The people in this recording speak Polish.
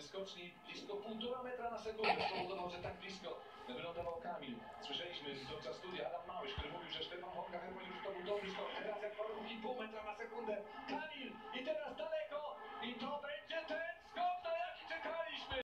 strony skoczni blisko 1,5 metra na sekundę spowodował, że tak blisko wylądował Kamil. Słyszeliśmy z końca studia Adam Małysz, który mówił,